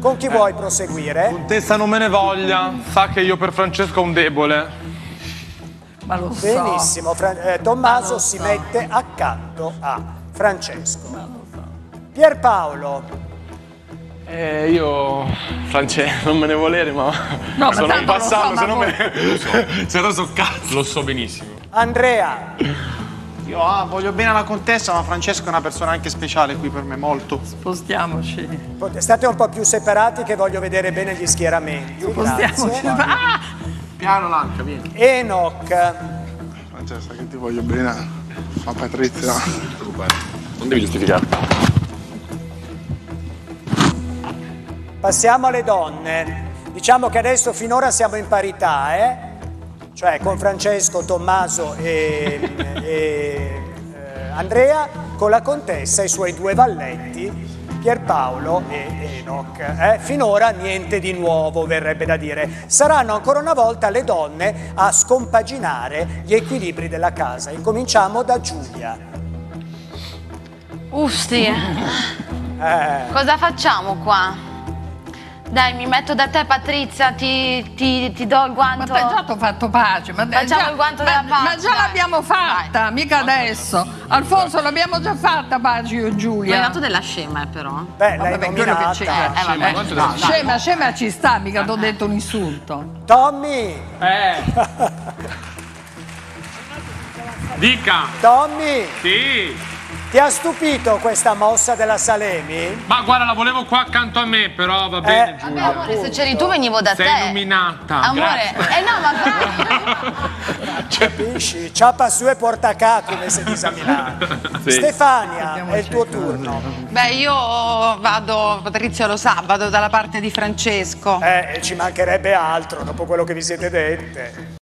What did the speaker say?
Con chi vuoi proseguire? Contessa non me ne voglia, sa che io per Francesco ho un debole. Ma lo so. Benissimo, Tommaso si mette accanto a Francesco. Pierpaolo. Io, Francesco, non me ne volere, ma No, sono ma in tanto lo so, passato, ma se no voi- me... Se no so cazzo. Lo so benissimo. Andrea. Io voglio bene alla contessa, ma Francesco è una persona anche speciale qui per me, molto. Spostiamoci. State un po' più separati che voglio vedere bene gli schieramenti. Spostiamoci. Grazie. Ah! Piano Lanca, vieni. Enoch. Francesca, che ti voglio bene, ma Patrizia. Non devi giustificare. Passiamo alle donne. Diciamo che adesso finora siamo in parità, cioè con Francesco, Tommaso e Andrea, con la contessa e i suoi due valletti, Pierpaolo e Enoch. Finora niente di nuovo, verrebbe da dire. Saranno ancora una volta le donne a scompaginare gli equilibri della casa. Incominciamo da Giulia. Usti. Cosa facciamo qua? Dai, mi metto da te, Patrizia, ti do il guanto. Ma già ti ho fatto pace. Ma Facciamo il guanto della pace. Ma già dai. l'abbiamo fatta, Vai. mica adesso. Alfonso, l'abbiamo già fatta pace io e Mi hai Giulia. dato della scema, però. Beh, l'hai Vabbè, quello che c'era. nominata. Scema ci sta, mica ti ho detto un insulto. Tommy. Dica. Tommy, Sì. ti ha stupito questa mossa della Salemi? Ma guarda, la volevo qua accanto a me, però va bene, Giulia. Amore, se c'eri tu venivo da te. Sei nominata. Amore, no, ma vai. Capisci? Ciapa su e porta a ca, come si dice a Milano. Sì. Stefania, è il tuo turno. Beh, io vado, Patrizia lo sa, vado dalla parte di Francesco. Ci mancherebbe altro dopo quello che vi siete dette.